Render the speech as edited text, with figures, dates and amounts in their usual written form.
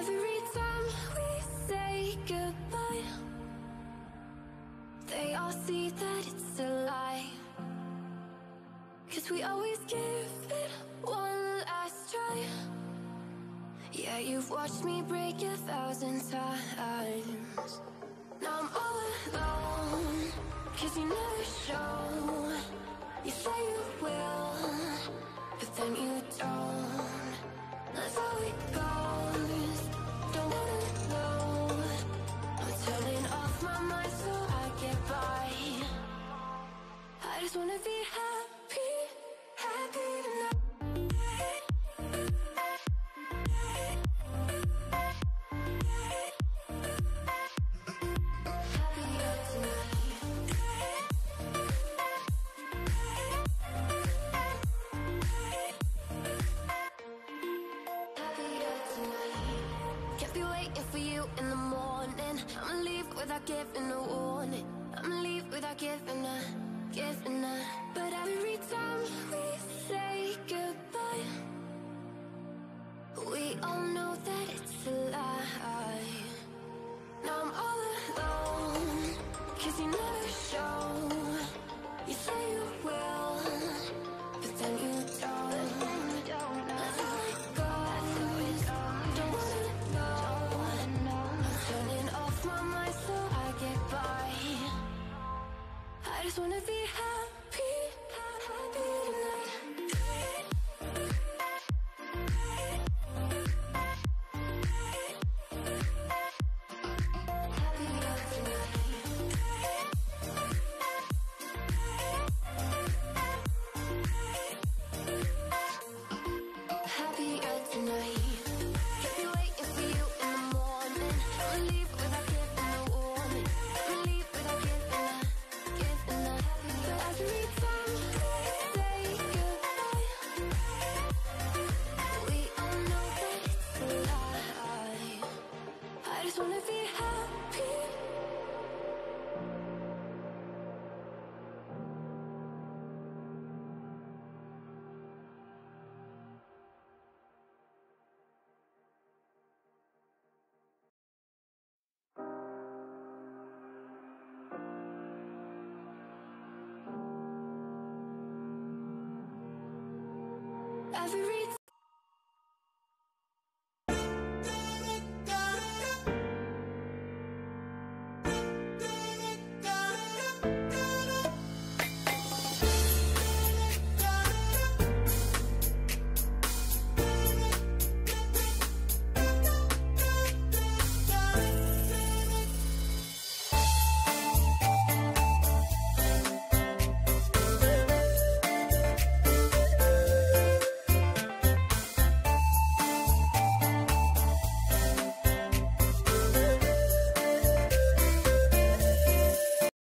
Every time we say goodbye, they all see that it's a lie. 'Cause we always give it one last try. Yeah, you've watched me break 1,000 times. Now I'm all alone, 'cause you never show. You say you will, but then you don't. That's how it goes. Don't wanna know. I'm turning off my mind so I get by. I just wanna be happy, happy tonight. Without giving a warning, I'ma leave without giving a. But every time we say goodbye, we all know that it's a lie. Now I'm all alone, 'cause you never show. You say you will, but then you don't. That's how it goes. Don't wanna know. I'm turning off my mind so I get by. I just wanna be happy, happy tonight. Every